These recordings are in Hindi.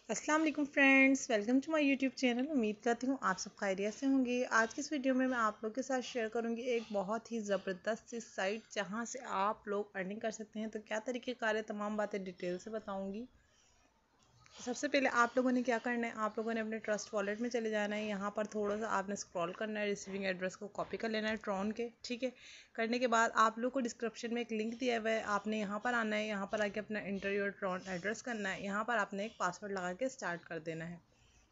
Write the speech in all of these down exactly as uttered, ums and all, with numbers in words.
अस्सलाम वालेकुम friends, welcome to my YouTube channel. उम्मीद करती हूँ आप सब खैरियत से होंगे। आज की इस वीडियो में मैं आप लोग के साथ शेयर करूँगी एक बहुत ही ज़बरदस्त सी साइट जहाँ से आप लोग अर्निंग कर सकते हैं। तो क्या तरीक़ेकार है, तमाम बातें डिटेल से बताऊँगी। सबसे पहले आप लोगों ने क्या करना है, आप लोगों ने अपने ट्रस्ट वॉलेट में चले जाना है। यहाँ पर थोड़ा सा आपने स्क्रॉल करना है, रिसीविंग एड्रेस को कॉपी कर लेना है ट्रॉन के। ठीक है, करने के बाद आप लोग को डिस्क्रिप्शन में एक लिंक दिया हुआ है, आपने यहाँ पर आना है। यहाँ पर आके अपना इंटर योर ट्रॉन एड्रेस करना है। यहाँ पर आपने एक पासवर्ड लगा के स्टार्ट कर देना है।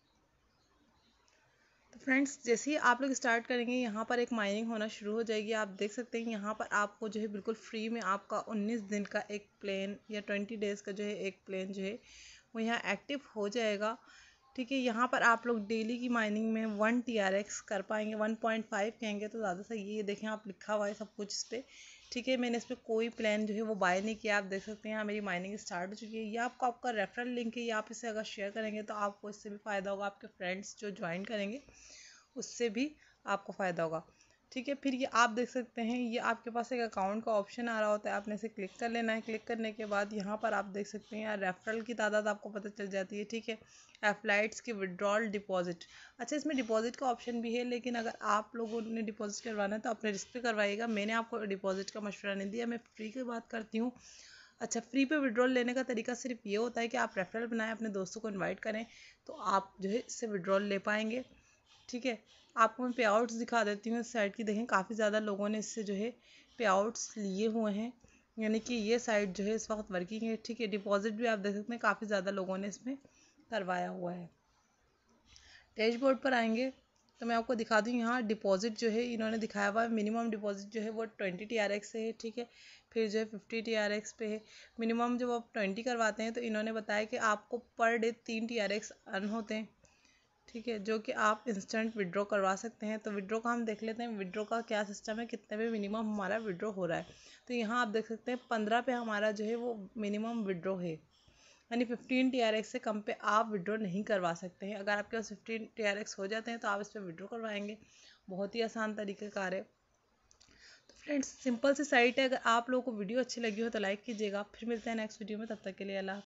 तो फ्रेंड्स, जैसे ही आप लोग स्टार्ट करेंगे यहाँ पर एक माइनिंग होना शुरू हो जाएगी। आप देख सकते हैं यहाँ पर आपको जो है बिल्कुल फ्री में आपका उन्नीस दिन का एक प्लेन या ट्वेंटी डेज़ का जो है एक प्लेन जो है वो यहाँ एक्टिव हो जाएगा। ठीक है, यहाँ पर आप लोग डेली की माइनिंग में वन टी आर एक्स कर पाएंगे। वन पॉइंट फाइव कहेंगे तो ज़्यादा सही है। ये देखें, आप लिखा हुआ है सब कुछ इस पर। ठीक है, मैंने इस पर कोई प्लान जो है वो बाय नहीं किया। आप देख सकते हैं यहाँ मेरी माइनिंग स्टार्ट हो चुकी है। ये आपको आपका रेफरल लिंक है, ये आप इसे अगर शेयर करेंगे तो आपको इससे भी फ़ायदा होगा। आपके फ्रेंड्स जो ज्वाइन करेंगे उससे भी आपको फ़ायदा होगा। ठीक है, फिर ये आप देख सकते हैं, ये आपके पास एक अकाउंट का ऑप्शन आ रहा होता है, आपने इसे क्लिक कर लेना है। क्लिक करने के बाद यहाँ पर आप देख सकते हैं यार रेफरल की तादाद आपको पता चल जाती है। ठीक है, एफलाइट्स की विड्रॉल डिपॉजिट। अच्छा, इसमें डिपॉजिट का ऑप्शन भी है, लेकिन अगर आप लोगों ने डिपॉजिट करवाना है तो अपने रिस्क पे करवाइएगा। मैंने आपको डिपॉजिट का मशवरा नहीं दिया, मैं फ्री की बात करती हूँ। अच्छा, फ्री पे विड्रॉल लेने का तरीका सिर्फ ये होता है कि आप रेफरल बनाएं, अपने दोस्तों को इनवाइट करें, तो आप जो है इससे विड्रॉल ले पाएंगे। ठीक है, आपको मैं पे आउट्स दिखा देती हूँ इस साइट की। देखें, काफ़ी ज़्यादा लोगों ने इससे जो है पे आउट्स लिए हुए हैं, यानी कि ये साइट जो है इस वक्त वर्किंग है। ठीक है, डिपॉजिट भी आप देख सकते हैं काफ़ी ज़्यादा लोगों ने इसमें करवाया हुआ है। डैशबोर्ड पर आएंगे तो मैं आपको दिखा दूँ, यहाँ डिपॉजिट जो है इन्होंने दिखाया हुआ है। मिनिमम डिपॉजिट जो है वो ट्वेंटी टी आर एक्स से है। ठीक है, फिर जो है फिफ्टी टी आर एक्स पे है। मिनिमम जब आप ट्वेंटी करवाते हैं तो इन्होंने बताया कि आपको पर डे तीन टी आर एक्स अर्न होते हैं। ठीक है, जो कि आप इंस्टेंट विड्रॉ करवा सकते हैं। तो विड्रॉ का हम देख लेते हैं, विड्रॉ का क्या सिस्टम है, कितने पे मिनिमम हमारा विड्रॉ हो रहा है। तो यहाँ आप देख सकते हैं पंद्रह पे हमारा जो है वो मिनिमम विड्रॉ है, यानी फिफ्टीन टी आर एक्स से कम पे आप विड्रॉ नहीं करवा सकते हैं। अगर आपके पास फिफ्टीन टी आर एक्स हो जाते हैं तो आप इस पर विड्रॉ करवाएंगे। बहुत ही आसान तरीक़ेकार है। तो फ्रेंड्स, सिंपल सी साइट है। अगर आप लोगों को वीडियो अच्छी लगी हो तो लाइक कीजिएगा। फिर मिलते हैं नेक्स्ट वीडियो में, तब तक के लिए अल्लाह।